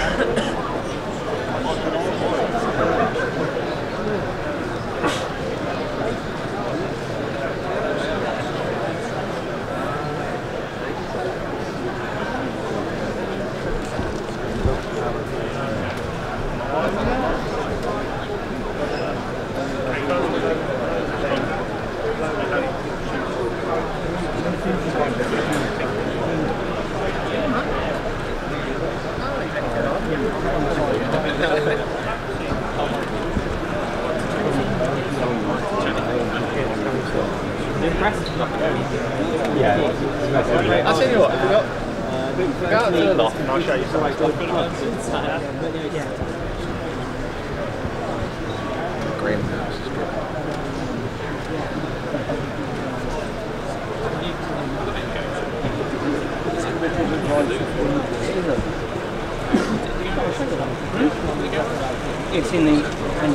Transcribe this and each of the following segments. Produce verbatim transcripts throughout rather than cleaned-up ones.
I'll tell you what, if we got, go out to the loft and I'll show you something. Greenhouse is good. It's in the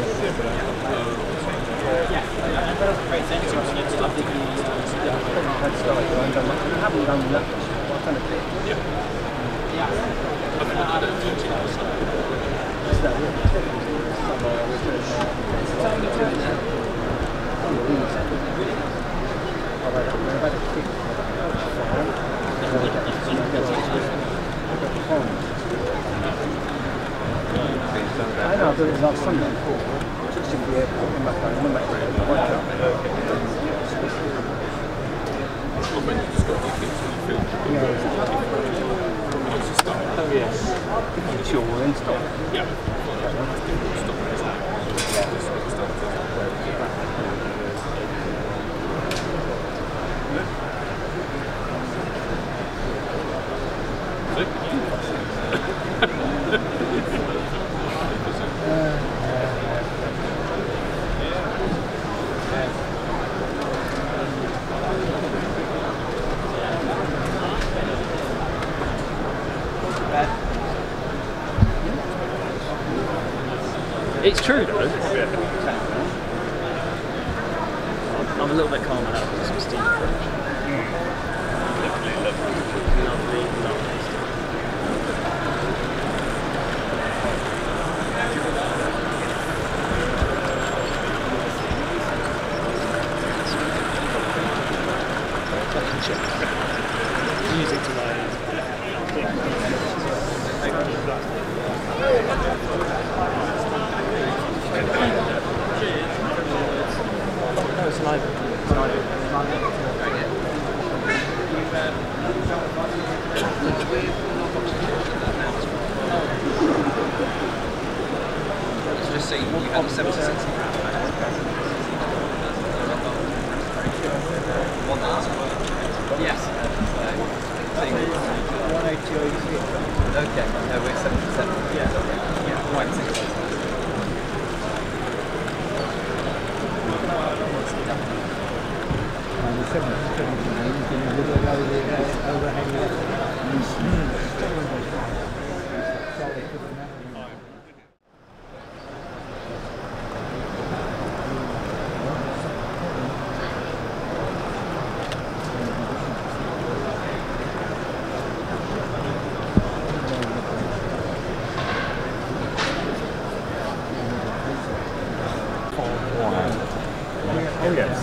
haven't done that. I know, but it's not Sunday. It's in the airport, come back home, come back oh yes. It's your in stock. Yeah. It's true though. I'm a little bit calmer now because some steam approach. Lovely, lovely. Music to my it's live. It's live. So just see, you had a seventy-six. One thousand. Yes. one eighty. Okay, no, we're seventy-seven. Yeah. Yeah, quite six. Oh yes.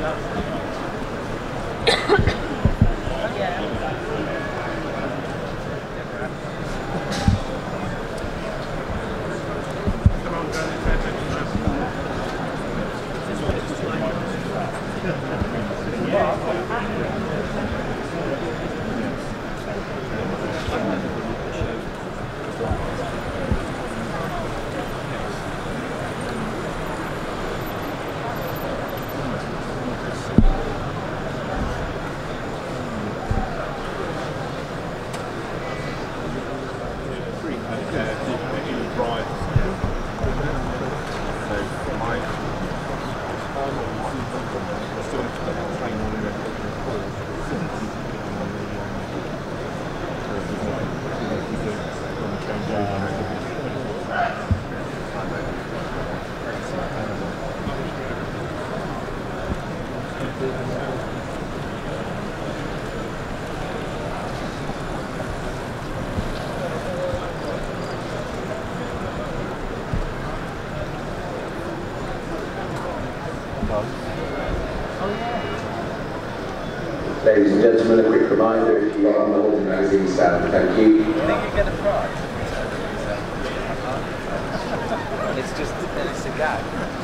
Ladies and gentlemen, a quick reminder, if you are on the Holding magazine stand, thank you. Do you think you get a prize? It's just, it's a gag.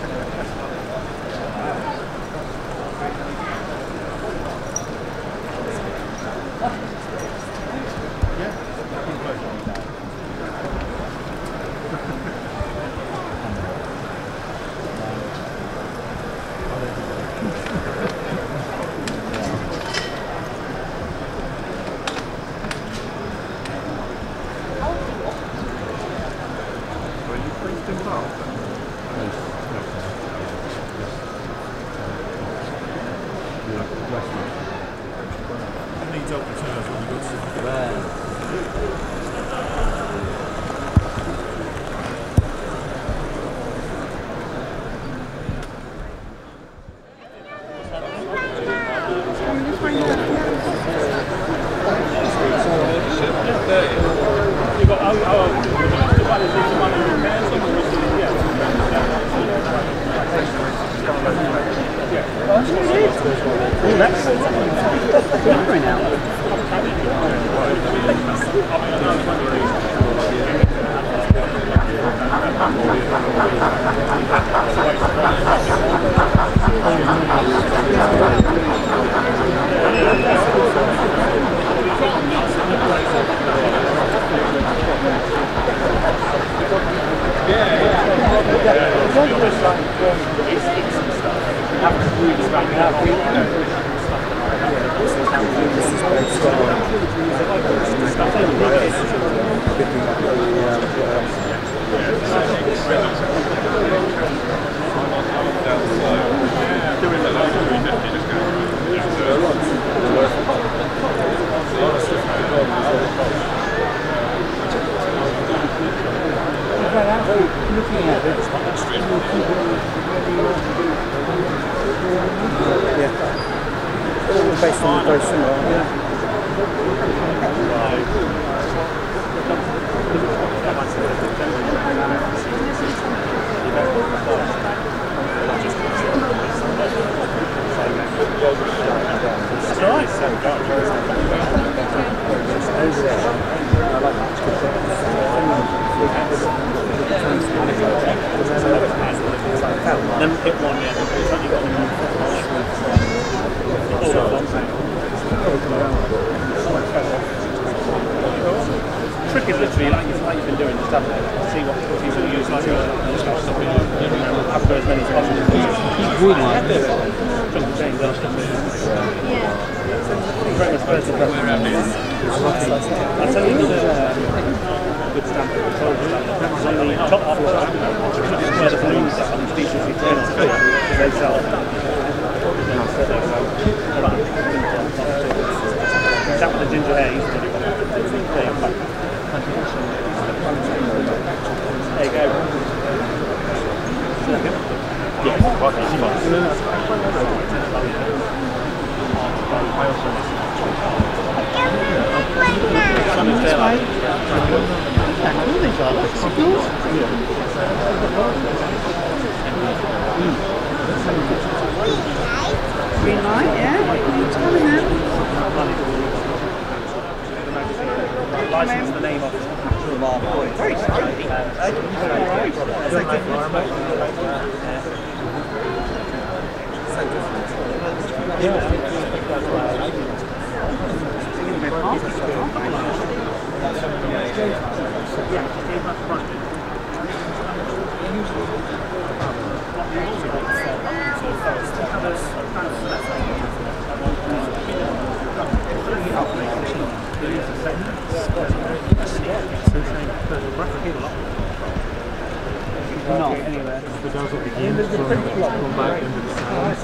Based on very similar, yeah. That's right. Over there, I like that. Then pick one, yeah. Trick is literally like, like you've been doing, just have it, see what you sort of use, like have as many as possible. Chunk of change up. Very much better than I'll tell you another good stamp, control stamp. That's on the top of the stamp, where the balloons are on the species we turn to because they sell. That with the ginger haze. There you go. Yeah, quite easy one. Green light, yeah. It's coming now. License the name of it. Very strange. Not anywhere. The girls will begin to come back into the sound.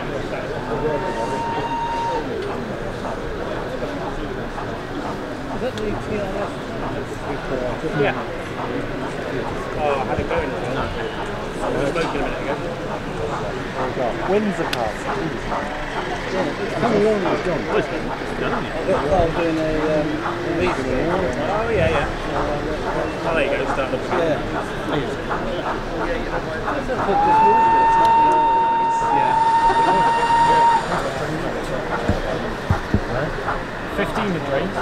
Yeah. Oh, I had it going. I was smoking a minute ago. Windsor Park. Come along with John. What is it? I'm doing a, um, a video. Oh, yeah, yeah. Oh, there you go. Start looking. fifteen in range.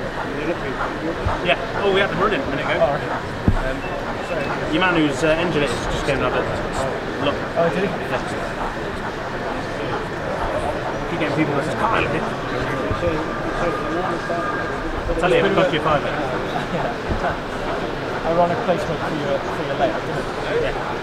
Yeah. Oh, we had them running a minute ago. Oh, right. Um, your man whose uh, engine it is just came and had a look. Oh, did he? Keep getting people that says, "Can't look it." Tell you, it cost you a fiver. Ironic placement for your, for your leg, isn't it? Yeah.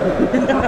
Yeah.